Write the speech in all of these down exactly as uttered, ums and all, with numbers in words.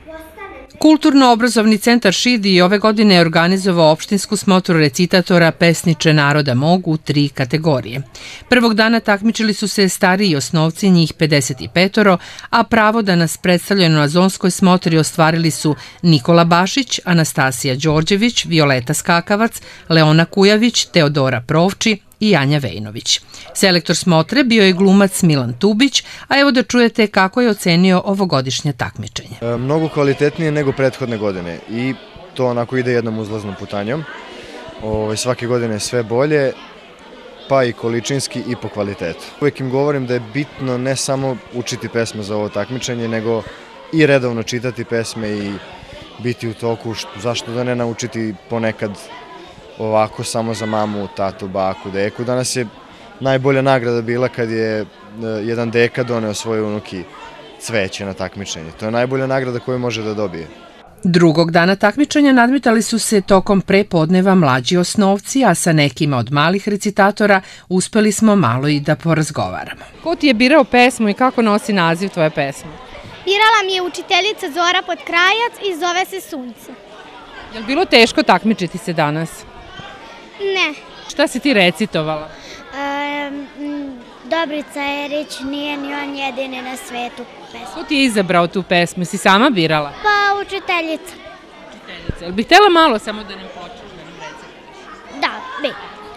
Kulturno-obrazovni centar Šid i ove godine je organizovao opštinsku smotru recitatora Pesniče naroda mog u tri kategorije. Prvog dana takmičili su se stariji osnovci, njih pedeset pet, a pravo da nas predstavljaju na zonskoj smotri ostvarili su Nikola Bašić, Anastasija Đorđević, Violeta Skakavac, Leona Kujavić, Teodora Provči i Anja Vejnović. Selektor smotre bio je glumac Milan Tubić, a evo da čujete kako je ocenio ovogodišnje takmičenje. E, mnogo kvalitetnije nego prethodne godine i to onako ide jednom uzlaznom putanjom. Ove, svake godine je sve bolje, pa i količinski i po kvalitetu. Uvijek im govorim da je bitno ne samo učiti pesme za ovo takmičenje, nego i redovno čitati pesme i biti u toku, zašto da ne naučiti ponekad ovako samo za mamu, tatu, baku, deku. Danas je najbolja nagrada bila kad je jedan deka doneo svojoj unuki cveće na takmičenje. To je najbolja nagrada koju može da dobije. Drugog dana takmičenja nadmetali su se tokom prepodneva mlađi osnovci, a sa nekima od malih recitatora uspeli smo malo i da porazgovaramo. Ko ti je birao pesmu i kako nosi naziv tvoje pesme? Birala mi je učiteljica Zora Potkrajac i zove se Sunce. Je li bilo teško takmičiti se danas? Ne. Šta si ti recitovala? E, Dobrica Erić, nije ni on jedini na svetu pesmu. Ko ti je izabrao tu pesmu? Si sama birala? Pa učiteljica. Učiteljica. Jel bih htjela malo samo da nam počneš da nam recitaš? Da, bi.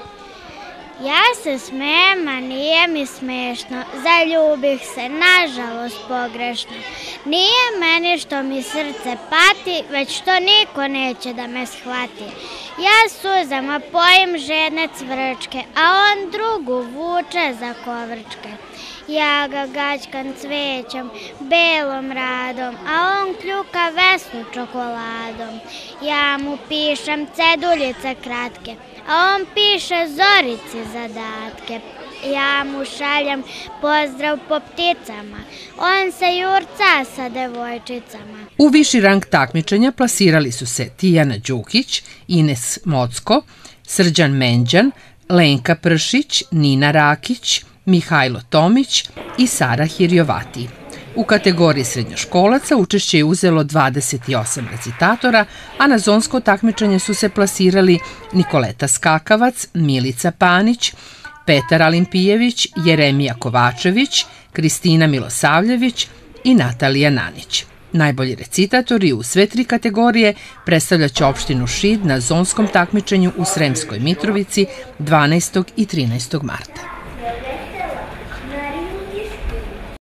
Ja se smijem, a nije mi smešno, zaljubih se, nažalost pogrešno. Nije meni što mi srce pati, već što niko neće da me shvati. Ja suzama pojim žedne cvrčke, a on drugu vuče za kovrčke. Ja ga gaćkam cvećom, belom radom, a on kljuka vesnu čokoladom. Ja mu pišem ceduljice kratke, a on piše Zorici zadatke. Ja mu šaljem pozdrav po pticama, on se jurca sa devojčicama. U viši rang takmičenja plasirali su se Tijana Đukić, Ines Mocko, Srđan Menđan, Lenka Pršić, Nina Rakić, Mihajlo Tomić i Sara Hirjovati. U kategoriji srednjoškolaca učešće je uzelo dvadeset osam recitatora, a na zonsko takmičenje su se plasirali Nikoleta Skakavac, Milica Panić, Petar Alimpijević, Jeremija Kovačević, Kristina Milosavljević i Natalija Nanić. Najbolji recitatori u sve tri kategorije predstavljaće opštinu Šid na zonskom takmičenju u Sremskoj Mitrovici dvanaestog i trinaestog marta.